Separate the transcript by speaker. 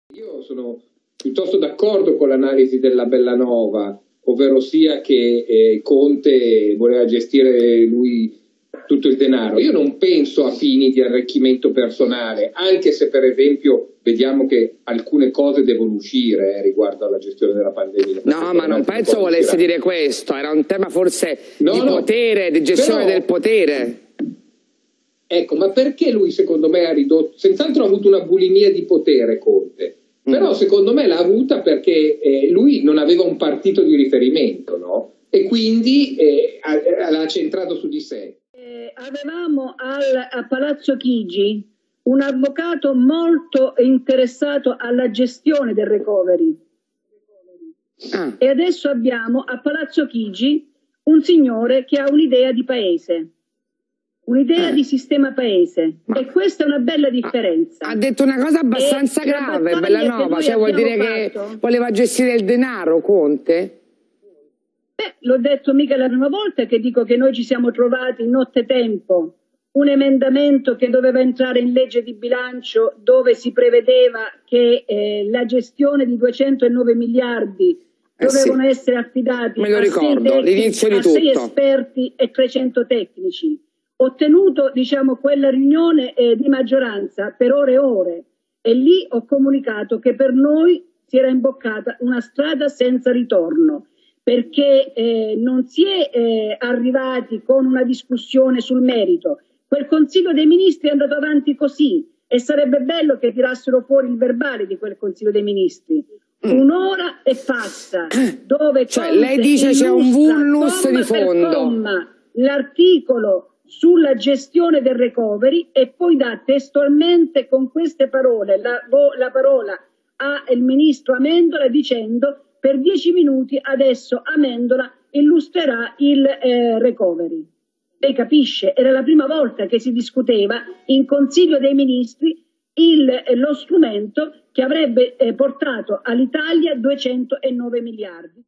Speaker 1: Io sono piuttosto d'accordo con l'analisi della Bellanova, ovvero sia che Conte voleva gestire lui tutto il denaro. Io non penso a fini di arricchimento personale, anche se per esempio vediamo che alcune cose devono uscire riguardo alla gestione della pandemia.
Speaker 2: No, ma non penso volesse dire questo, era un tema forse di potere, di gestione del potere.
Speaker 1: Ecco, ma perché lui secondo me ha ridotto, senz'altro ha avuto una bulimia di potere Conte, però secondo me l'ha avuta perché lui non aveva un partito di riferimento, no? E quindi l'ha centrato su di sé.
Speaker 3: Avevamo a Palazzo Chigi un avvocato molto interessato alla gestione del recovery e adesso abbiamo a Palazzo Chigi un signore che ha un'idea di paese. Un'idea di sistema paese, e questa è una bella differenza.
Speaker 2: Ha detto una cosa abbastanza grave, Bellanova, cioè vuol dire che voleva gestire il denaro, Conte?
Speaker 3: L'ho detto mica la prima volta che dico che noi ci siamo trovati nottetempo un emendamento che doveva entrare in legge di bilancio dove si prevedeva che la gestione di 209 miliardi dovevano essere affidati a 6 esperti e 300 tecnici. Ho tenuto, diciamo, quella riunione di maggioranza per ore e ore e lì ho comunicato che per noi si era imboccata una strada senza ritorno, perché non si è arrivati con una discussione sul merito. Quel Consiglio dei Ministri è andato avanti così e sarebbe bello che tirassero fuori il verbale di quel Consiglio dei Ministri. Un'ora e passa, dove
Speaker 2: lei dice c'è un vulnus di fondo.
Speaker 3: L'articolo sulla gestione del recovery e poi dà testualmente con queste parole la parola al ministro Amendola dicendo: per 10 minuti adesso Amendola illustrerà il recovery. Lei capisce? Era la prima volta che si discuteva in Consiglio dei Ministri lo strumento che avrebbe portato all'Italia 209 miliardi.